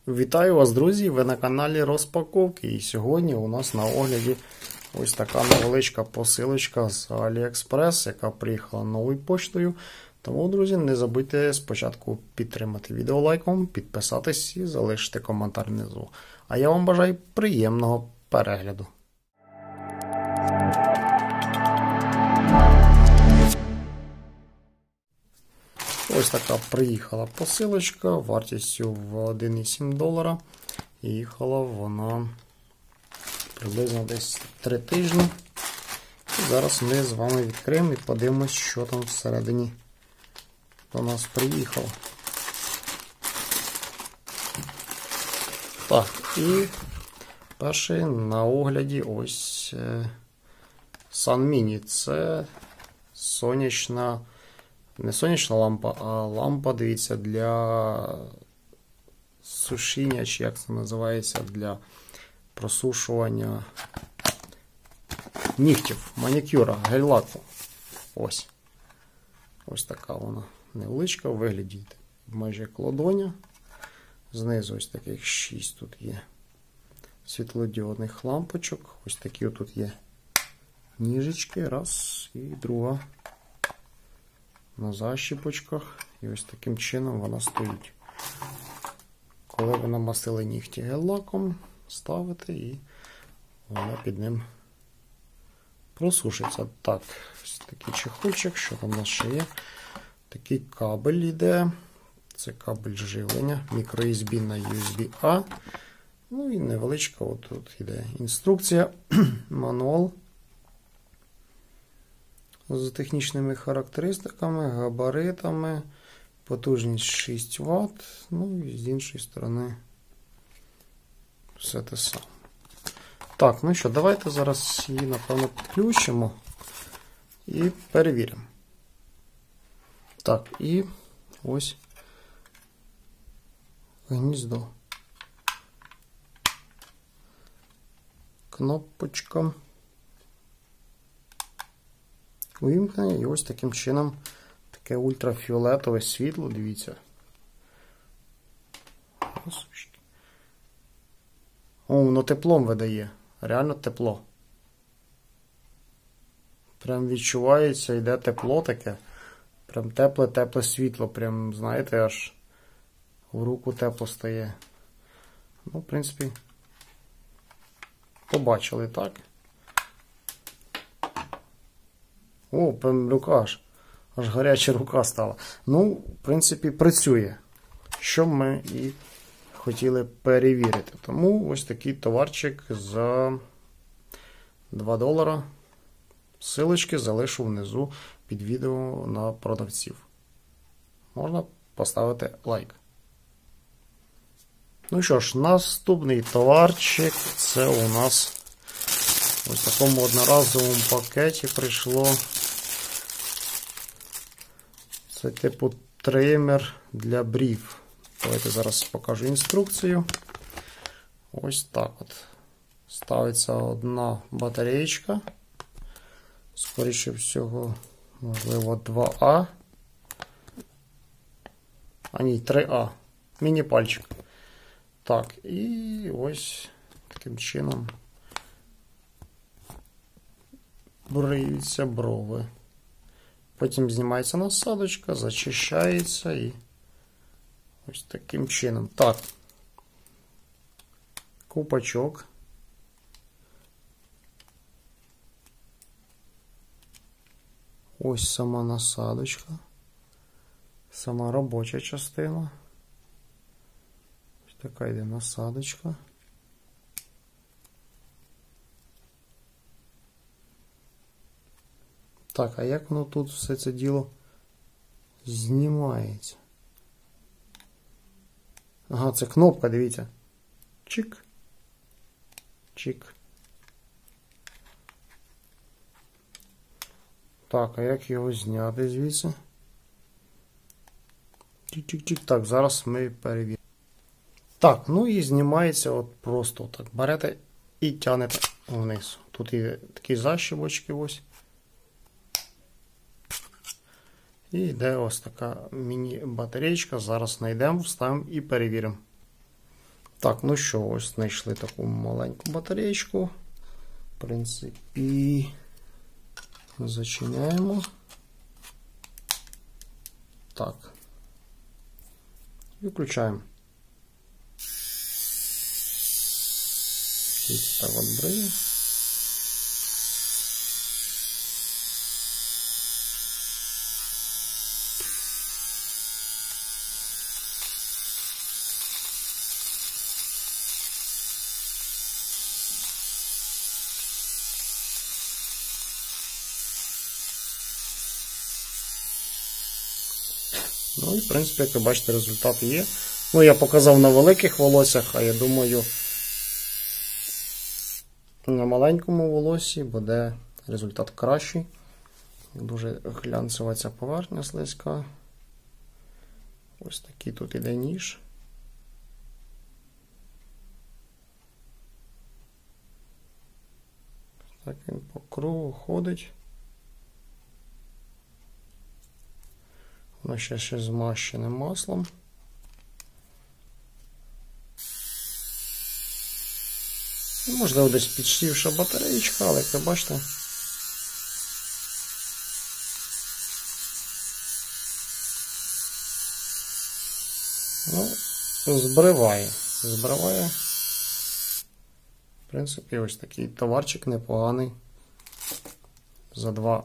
Вітаю вас, друзі! Ви на каналі Розпаковки. І сьогодні у нас на огляді ось така невеличка посилочка з AliExpress, яка приїхала новою поштою. Тому, друзі, не забудьте спочатку підтримати відео лайком, підписатись і залишити коментар внизу. А я вам бажаю приємного перегляду. Ось така приїхала посилочка вартістю в $1,7. І їхала вона приблизно десь 3 тижні. І зараз ми з вами відкриємо і подивимось, що там всередині до нас приїхало. Так, і перший на огляді ось SunMini. Це сонячна, не сонячна лампа, а лампа, дивіться, для сушіння, чи як це називається, для просушування нігтів, манікюра, гель-лаку. Ось. Ось така вона невеличка, у вигляді майже як ладоня. Знизу ось таких 6 тут є світлодіодних лампочок. Ось такі тут є ніжечки. Раз і друга на защіпочках. І ось таким чином вона стоїть. Коли ви намастили нігті гель-лаком, ставите і вона під ним просушиться. Так, ось такий чехольчик, що там у нас ще є. Такий кабель йде. Це кабель живлення, microUSB на USB-A. Ну і невеличка, от тут йде інструкція, мануал з технічними характеристиками, габаритами, потужність 6 Вт, ну і з іншої сторони все те саме. Так, ну що, давайте зараз її, напевно, підключимо і перевіримо. Так, і ось гніздо. Кнопочка. Увімкнення, і ось таким чином таке ультрафіолетове світло, дивіться. О, воно теплом видає. Реально тепло. Прям відчувається, йде тепло таке. Прям тепле-тепле світло. Прям, знаєте, аж в руку тепло стає. Ну, в принципі, побачили, так? О, прям рука аж гаряча рука стала. Ну, в принципі, працює. Що ми і хотіли перевірити. Тому ось такий товарчик за $2. Силочки залишу внизу під відео на продавців. Можна поставити лайк. Ну що ж, наступний товарчик. Це у нас ось в такому одноразовому пакеті прийшло. Це типу тример для брів. Давайте зараз покажу інструкцію. Ось так от. Ставиться одна батареєчка. Скоріше всього, можливо, 2А. А ні, 3А. Міні-пальчик. Так, і ось таким чином бриються брови. Потім знімається насадочка, зачищається і ось таким чином. Так, ковпачок. Ось сама насадочка. Сама робоча частина. Ось така йде насадочка. Так, а як воно тут все це діло знімається? Ага, це кнопка, дивіться. Чик. Чик. Так, а як його зняти звідси? Чик-чик-чик. Так, зараз ми перевіримо. Так, ну і знімається от просто так. Берете і тягнете вниз. Тут є такі защіпочки ось. І йде ось така міні-батареєчка. Зараз знайдемо, вставимо і перевіримо. Так, ну що, ось знайшли таку маленьку батареєчку. В принципі, зачиняємо. Так. І включаємо. І так от бриє. Ну і, в принципі, як ви бачите, результат є. Ну, я показав на великих волоссях, а я думаю, на маленькому волосі буде результат кращий. Дуже глянцева ця поверхня слизька. Ось такий тут іде ніж. Так він по кругу ходить. Воно ще змащене маслом. Можливо, десь підсівша батареєчка, але як ви бачите, ну, збриває. В принципі, ось такий товарчик непоганий за $2.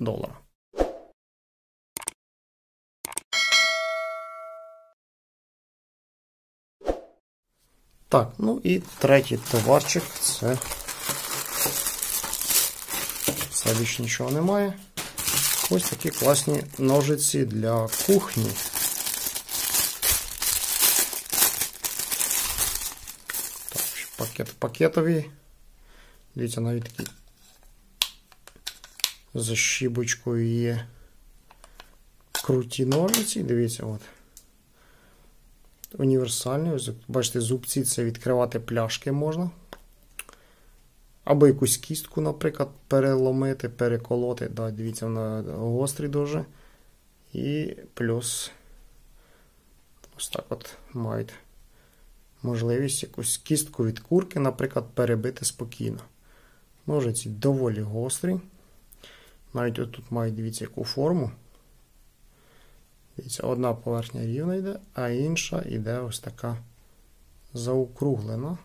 Так, ну і третій товарчик, це все, більше нічого немає. Ось такі класні ножиці для кухні. Так, пакет пакетовий. Дивіться, навіть такі за щібочкою є круті ножиці. Дивіться, от. Універсальний. Ось, бачите, зубці, це відкривати пляшки можна. Або якусь кістку, наприклад, переломити, переколоти. Да, дивіться, вона гострий дуже. І плюс ось так от мають можливість якусь кістку від курки, наприклад, перебити спокійно. Ножиці доволі гострі. Навіть отут мають, дивіться, яку форму. Дивіться, одна поверхня рівна йде, а інша йде ось така заокруглена.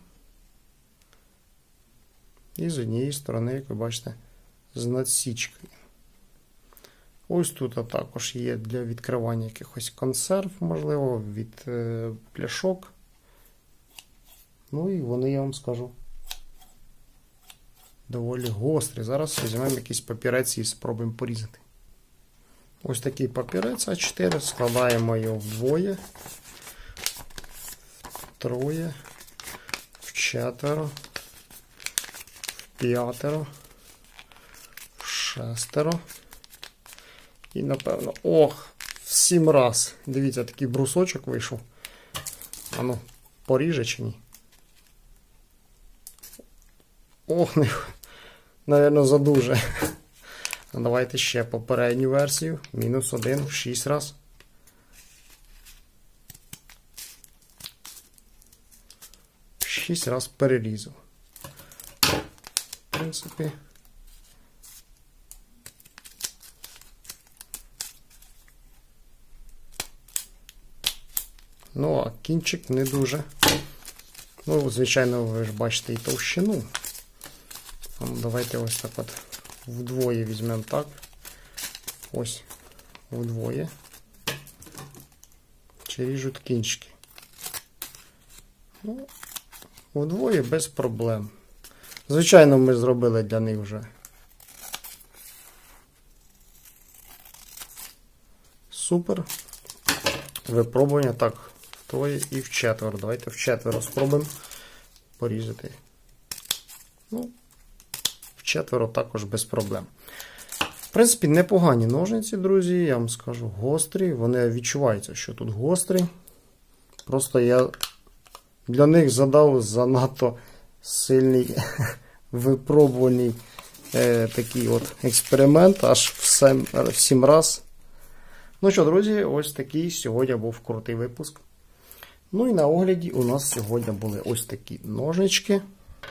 І з однієї сторони, як ви бачите, з надсічкою. Ось тут також є для відкривання якихось консерв, можливо, від пляшок. Ну і вони, я вам скажу, доволі гострі. Зараз візьмемо якийсь папірець і спробуємо порізати. Ось такий папірець А4, складаємо його вдвоє, втроє, вчетверо, вп'ятеро, вшестеро і, напевно, в 7 раз. Дивіться, такий брусочок вийшов. А ну, поріже чи ні? Навірно, задуже. Давайте ще попередню версію. -1 в 6 раз. В 6 раз перерізав. В принципі. Ну, а кінчик не дуже. Ну, звичайно, ви ж бачите і товщину. Давайте ось так от вдвоє візьмемо так. Ось вдвоє. Чи ріжуть кінчики. Ну, вдвоє без проблем. Звичайно, ми зробили для них вже супер. Випробування так, втроє і вчетверо. Давайте вчетверо спробуємо порізати. Ну, вчетверо також без проблем. В принципі, непогані ножниці, друзі, я вам скажу, гострі. Вони відчуваються, що тут гострі. Просто я для них задав занадто сильний випробуваний такий от експеримент, аж в 7 раз. Ну що, друзі, ось такий сьогодні був крутий випуск. Ну і на огляді у нас сьогодні були ось такі ножнички.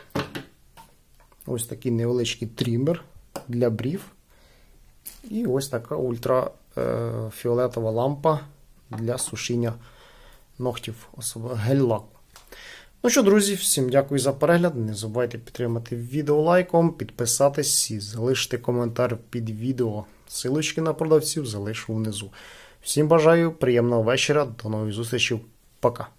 Ось такий невеличкий трімер для брів. І ось така ультрафіолетова лампа для сушіння ногтів, особливо гель-лаку. Ну що, друзі, всім дякую за перегляд. Не забувайте підтримати відео лайком, підписатись і залишити коментар під відео. Силочки на продавців залишу внизу. Всім бажаю приємного вечора. До нових зустрічей. Пока.